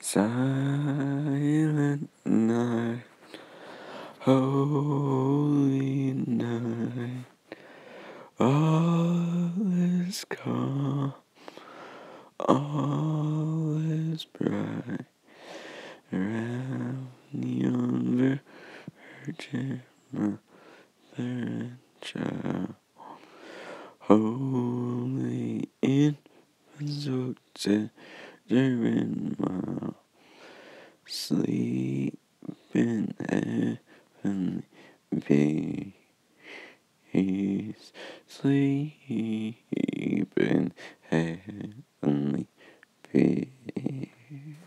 Silent night, holy night, all is calm, all is bright, around the young virgin mother and child, holy infants, so tender and mild, sleep in heavenly peace, sleep in heavenly peace.